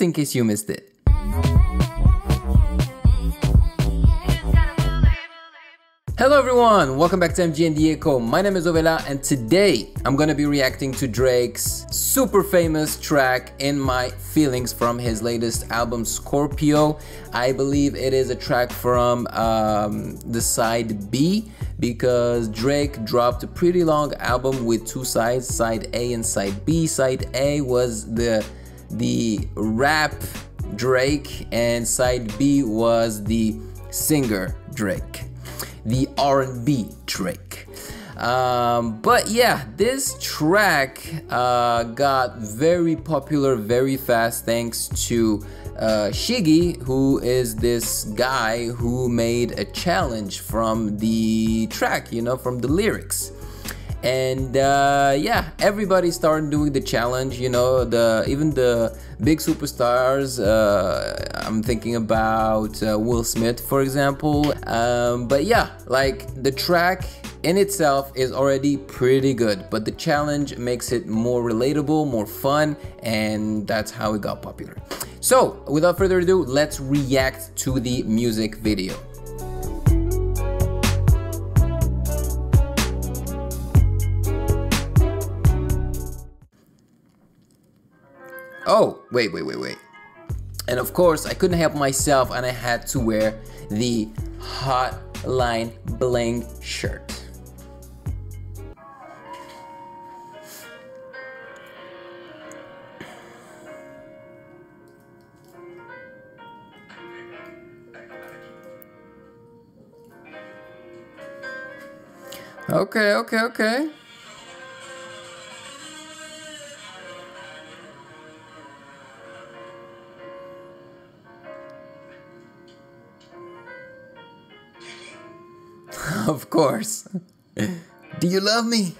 just in case you missed it. Hello everyone, welcome back to MG and Diego. My name is Ovela and today I'm gonna be reacting to Drake's super famous track In My Feelings from his latest album Scorpio. I believe it is a track from the side B, because Drake dropped a pretty long album with two sides, side A and side B. Side A was the rap Drake and side B was the singer Drake, the R&B Drake. But yeah, this track got very popular very fast thanks to Shiggy, who is this guy who made a challenge from the track, you know, from the lyrics. And yeah, everybody started doing the challenge, you know, even the big superstars. I'm thinking about Will Smith, for example. But yeah, like the track in itself is already pretty good, but the challenge makes it more relatable, more fun, and that's how it got popular. So without further ado, let's react to the music video. Oh, wait. And of course, I couldn't help myself and I had to wear the Hotline Bling shirt. Okay. Of course. Do you love me?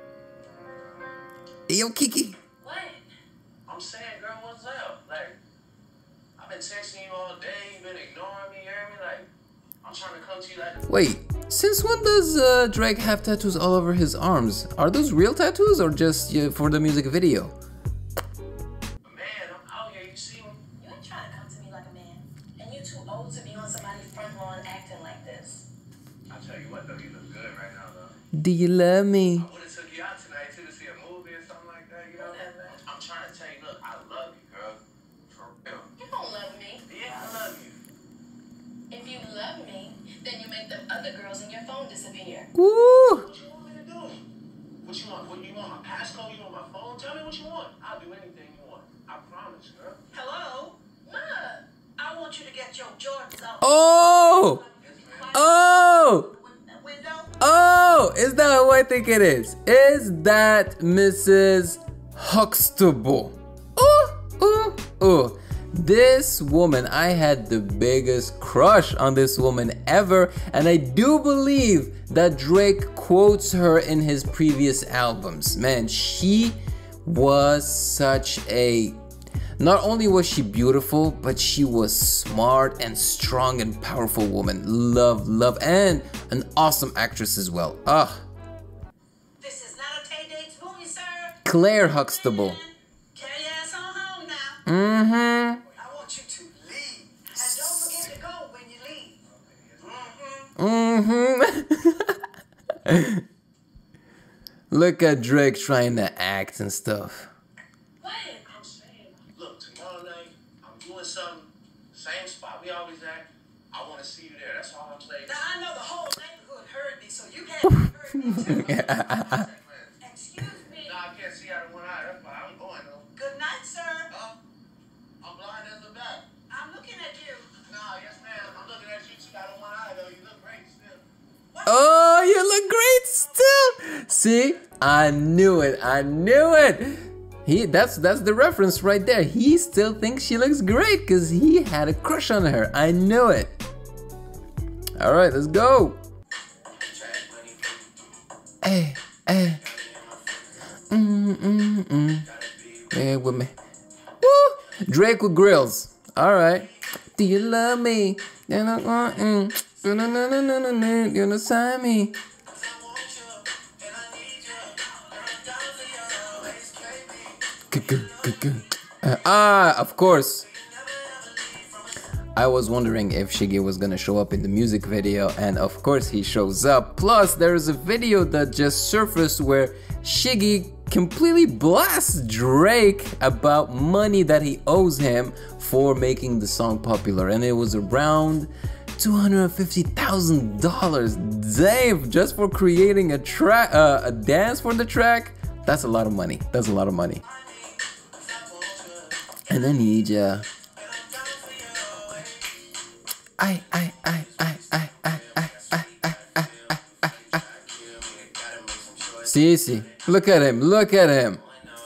Hey, yo, Kiki. What? I'm saying, girl, what's up? Like, I've been texting you all day, you've been ignoring me, you hear me? Like, I'm trying to come to you like... Wait, since when does Drake have tattoos all over his arms? Are those real tattoos or just for the music video? Man, I'm out here, you see me? You ain't trying to come to me like a man. And you're too old to be on somebody's front lawn acting like this. I tell you what, though, you look good right now, though. Do you love me? I would've took you out tonight, too, to see a movie or something like that, you know? I'm trying to tell you, look, I love you, girl. For real. You don't love me. Yeah, I love you. If you love me, then you make the other girls in your phone disappear. Woo! What you want me to do? What you want? What you want? My passcode? You want my phone? Tell me what you want. I'll do anything you want. I promise, girl. Hello? Look, I want you to get your Jordans out. Oh! Oh! Window? Oh! Is that who I think it is? Is that Mrs. Huxtable? Oh! This woman, I had the biggest crush on this woman ever, and I do believe that Drake quotes her in his previous albums. Man, she was such a... Not only was she beautiful, but she was smart and strong and powerful woman. Love, and an awesome actress as well. This is not a Tay Dates movie, sir. Claire Huxtable. Carry your ass on home now. Mm-hmm. I want you to leave. And don't forget to go when you leave. Look at Drake trying to act and stuff. What? I'm saying, look, tomorrow night, I'm doing something, same spot we always at. I want to see you there. That's all I'm saying. Now I know the whole neighborhood heard me, so you can't heard me too. Excuse me. No, I can't see out of one eye. That's why I'm going, though. Good night, sir. I'm blind as a bat. I'm looking at you. Nah, yes, ma'am. I'm looking at you too out of one eye, though. You look great still. Oh, you look great still. See, I knew it. That's the reference right there. He still thinks she looks great because he had a crush on her. I knew it. All right, let's go. Hey. Yeah, with me. Woo! Drake with grills. All right. Do you love me? You're gonna sign me. Of course. I was wondering if Shiggy was gonna show up in the music video, and of course he shows up. Plus, there's a video that just surfaced where Shiggy completely blasts Drake about money that he owes him for making the song popular, and it was around $250,000. Dave, just for creating a track, a dance for the track. That's a lot of money. That's a lot of money. And I need ya. I. See, look at him, look at him.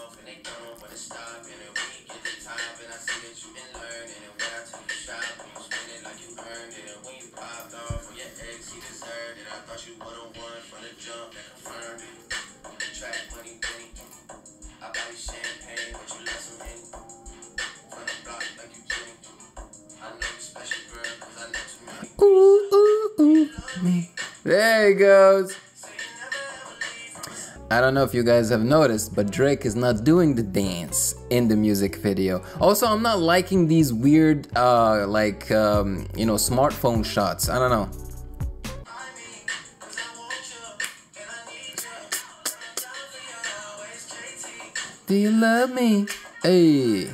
There he goes. I don't know if you guys have noticed, but Drake is not doing the dance in the music video. Also, I'm not liking these weird, you know, smartphone shots. I don't know. Do you love me? Hey.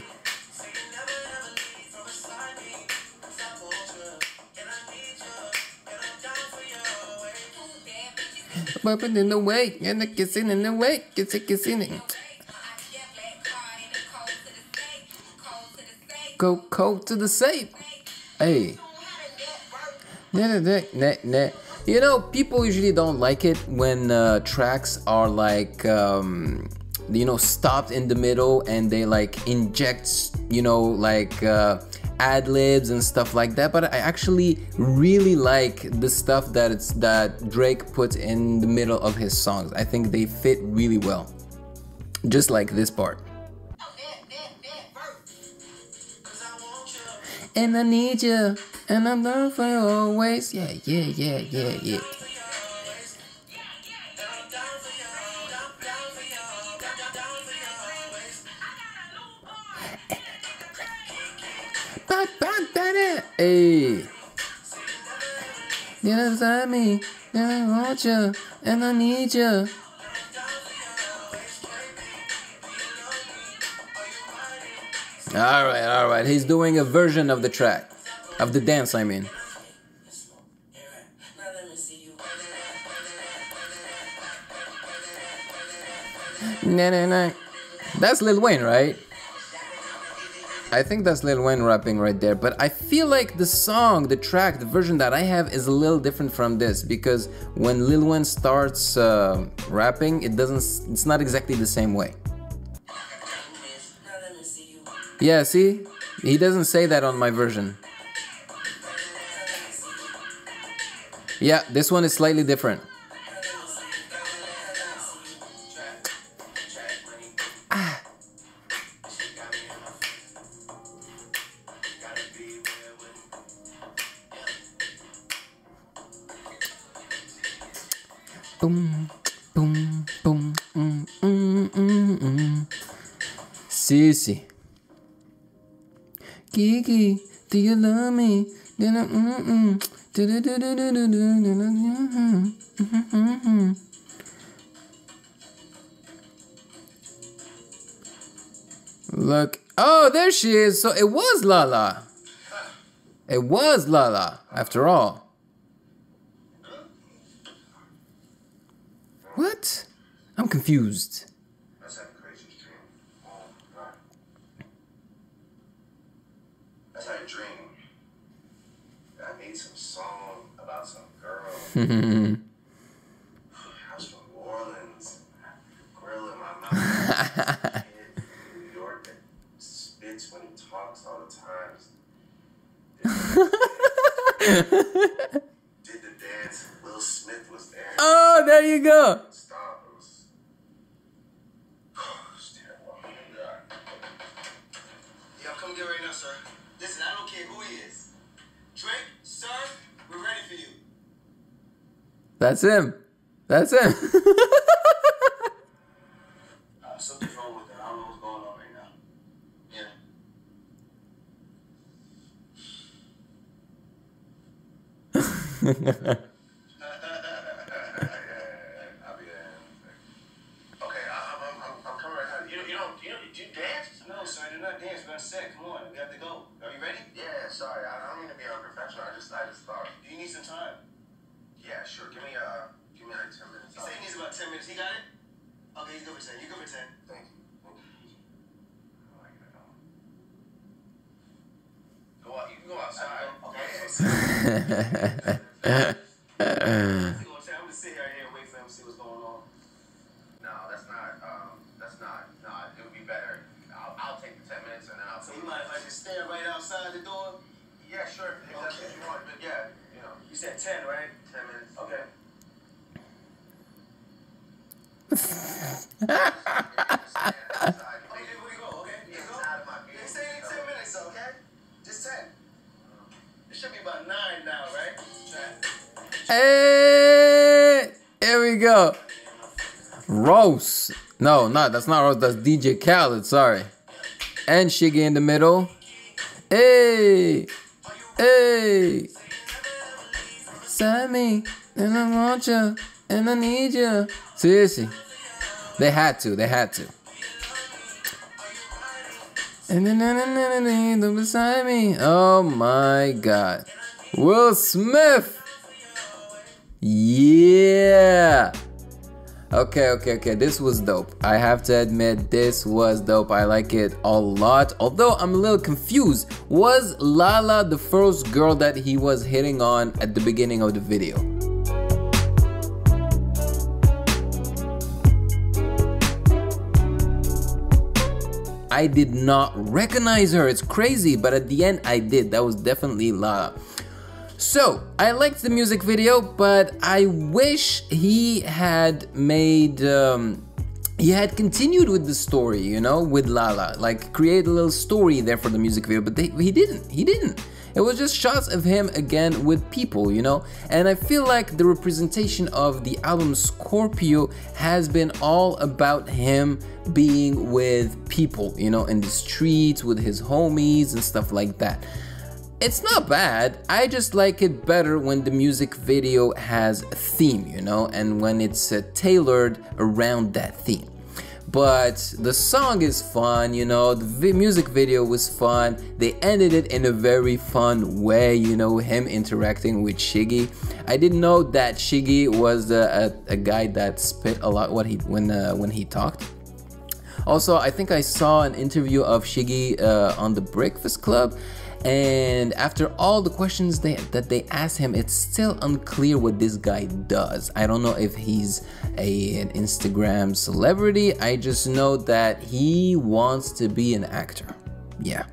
Bumping in the way, and the kissing in the way, kissing it. Go cold to the safe. Hey. You know, people usually don't like it when tracks are like, you know, stopped in the middle and they like inject, you know, like ad-libs and stuff like that, but I actually really like the stuff that Drake puts in the middle of his songs. I think they fit really well, just like this part. And I need you, and I'm down for you always. Yeah. Hey, you love me, and I want you, and I need you. All right. He's doing a version of the track, of the dance, I mean. Nah. That's Lil Wayne, right? I think that's Lil Wayne rapping right there, but I feel like the song, the track, the version that I have is a little different from this, because when Lil Wayne starts rapping, it's not exactly the same way. Yeah, see? He doesn't say that on my version. Yeah, this one is slightly different. Boom, boom, boom, Sissy. Kiki, do you love me? Look. Oh, there she is. So it was Lala. It was Lala, after all. What? I'm confused. That's that crazy dream. That's that dream. I made some song about some girl. I was from New Orleans. Grill in my mouth. Kid from New York that spits when he talks all the time. Did the dance. Will Smith was there. Oh, there you go. Stop. It was. Oh, it's terrible. Oh, God. Yeah, come get right now, sir. Listen, I don't care who he is. Drake, sir, we're ready for you. That's him. That's him. Something's wrong with that. I don't know what's going on right now. Yeah. I'll be there. Okay, I'm coming right now. Do you dance? No, sir, I do not dance. We're on set. Come on, we have to go. Are you ready? Yeah, sorry. I don't mean to be unprofessional. I just thought. Do you need some time? Yeah, sure. Give me like 10 minutes. He said he needs about 10 minutes. He got it? Okay, he's good for 10. You good for 10. Thank you. I like it. Go out. You can go outside. Okay. I'm gonna sit right here and wait for him to see what's going on. No, that's not. No, it would be better. I'll take the 10 minutes and then I'll. So you mind if I just stand right outside the door? Yeah, sure. If that's what you want. But yeah, you know. You said 10, right? 10 minutes. Okay. Outside. Okay, where you go? Okay, you go. Out of my beard. They say 10 minutes, okay? Just 10. It should be about 9 now, right? Hey, here we go. Rose. No, that's not Rose. That's DJ Khaled. Sorry. And Shiggy in the middle. Hey, hey. Sammy, and I want you, and I need you. Seriously, they had to. And then beside me. Oh my God, Will Smith. Yeah. Okay. This was dope. I have to admit, this was dope. I like it a lot. Although I'm a little confused. Was Lala the first girl that he was hitting on at the beginning of the video? I did not recognize her. It's crazy, but at the end I did. That was definitely Lala. So, I liked the music video, but I wish he had made, he had continued with the story, you know, with Lala. Like, create a little story there for the music video, but he didn't. It was just shots of him again with people, you know? And I feel like the representation of the album Scorpio has been all about him being with people, you know, in the streets, with his homies and stuff like that. It's not bad. I just like it better when the music video has a theme, you know, and when it's tailored around that theme. But the song is fun, you know, the music video was fun. They ended it in a very fun way, you know, him interacting with Shiggy. I didn't know that Shiggy was a guy that spit a lot when he talked. Also, I think I saw an interview of Shiggy on the Breakfast Club. And after all the questions that they asked him, it's still unclear what this guy does. I don't know if he's an Instagram celebrity. I just know that he wants to be an actor. Yeah.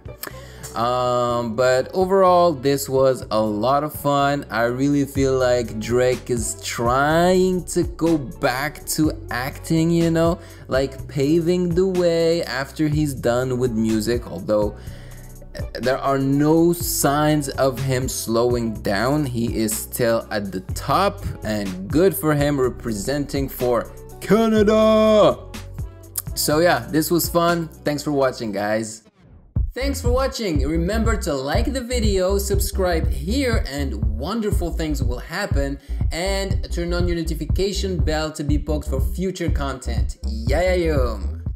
But overall, this was a lot of fun. I really feel like Drake is trying to go back to acting, you know, like paving the way after he's done with music, although there are no signs of him slowing down. He is still at the top, and good for him representing for Canada. So yeah, this was fun. Thanks for watching, guys. Thanks for watching. Remember to like the video, subscribe here, and wonderful things will happen. And turn on your notification bell to be poked for future content. Yeah.